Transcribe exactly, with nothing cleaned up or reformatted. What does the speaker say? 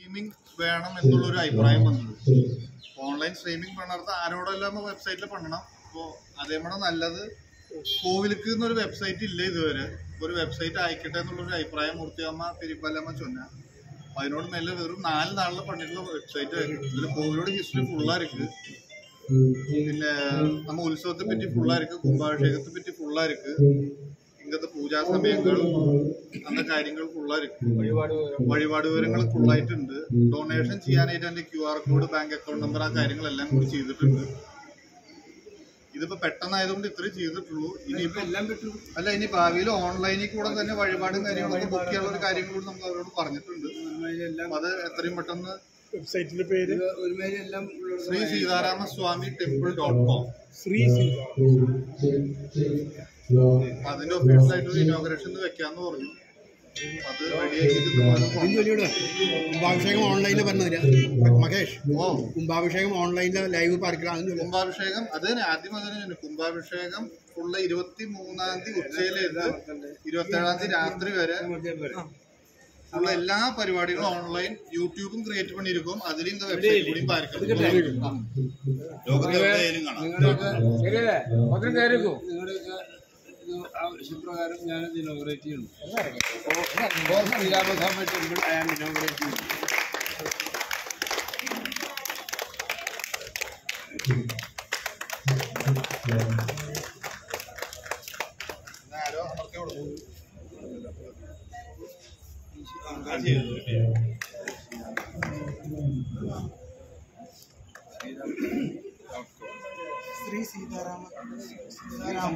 Streaming വേണം എന്നുള്ളൊരു അഭിപ്രായം വന്നത്. ഓൺലൈൻ സ്ട്രീമിംഗ് പണിത് ആരോടെല്ലാം വെബ്സൈറ്റിൽ പണണം. അപ്പോൾ അതേപോലെ നല്ലത് കോവിലേക്ക് എന്നൊരു വെബ്സൈറ്റ് ഇല്ല ഇതുവരെ. ഒരു വെബ്സൈറ്റ് അയക്കട്ടെ എന്നുള്ളൊരു അഭിപ്രായം മൂർത്തിയമ്മ തിരുപ്പല്ലമ്മ ചൊന്ന. അതിനോട് മേലെ വെറും നാല് നാളിൽ പണിട്ടുള്ള വെബ്സൈറ്റ് ആയിരിക്കും. ഇതിൽ കോവിലോട് ഹിസ്റ്ററി ഫുള്ളായിരിക്കും. പിന്നെ നമ്മ ഉത്സവത്തെ പറ്റി ഫുള്ളായിരിക്കും, കുംഭാഭിഷേകത്തെ പറ്റി ഫുള്ളായിരിക്കും, ഇങ്ങനത്തെ പൂജാ സമയങ്ങൾ അങ്ങനത്തെ കാര്യങ്ങൾ ഫുള്ളായിരിക്കും. വഴിപാട് വിവരങ്ങൾ ഫുള്ളായിട്ടുണ്ട്. ഡൊണേഷൻ ചെയ്യാനായിട്ട് എൻ്റെ Q R code, bank account number, ആ കാര്യങ്ങളെല്ലാം കൂടി ചെയ്തിട്ടുണ്ട്. ഇതിപ്പോ പെട്ടെന്നായതുകൊണ്ട് ഇത്രയും ചെയ്തിട്ടുള്ളൂ. ഇനിയിപ്പോ അല്ല, ഇനി ഭാവിയിൽ ഓൺലൈനിൽ കൂടെ തന്നെ വഴിപാടും കാര്യങ്ങളൊക്കെ ബുക്ക് ചെയ്യാനുള്ള ഒരു കാര്യം കൂടി നമുക്ക് അവരോട് പറഞ്ഞിട്ടുണ്ട്. അത് എത്രയും പെട്ടെന്ന് വെബ്സൈറ്റിന്റെ പേര് Shri Sitarama Swami temple dot com. Shri അതിന്റെ ഒഫീഷ്യൽ ആയിട്ട് ഇനോഗ്രേഷൻ വെക്കാന്ന് പറഞ്ഞു. അത് കുംഭാഭിഷേകം ഓൺലൈനിൽ പറഞ്ഞില്ല മഹേഷ്. ഓ കുംഭാഭിഷേകം ഓൺലൈനിൽ ലൈവ് പാർക്കിലാണ്. കുംഭാഭിഷേകം അത് തന്നെ ആദ്യം അത് തന്നെ. കുംഭാഭിഷേകം ഫുള്ള് ഇരുപത്തി മൂന്നാം തീയതി ഉച്ചയിലേത് ഇരുപത്തി ഏഴാം തീയതി രാത്രി വരെ ഉള്ള എല്ലാ പരിപാടികളും ഓൺലൈൻ യൂട്യൂബും ക്രിയേറ്റ് പണിയിരിക്കും. അതിലും വെബ്സൈറ്റ് കൂടി പാർക്കും. ആവശ്യപ്രകാരം ഞാനത് ഇനോഗ്രേറ്റ് ചെയ്യുന്നു. Sriramaswami temple I am inaugurate ചെയ്യുന്നു. ശ്രീ സീതാരാമ സീതാരാമ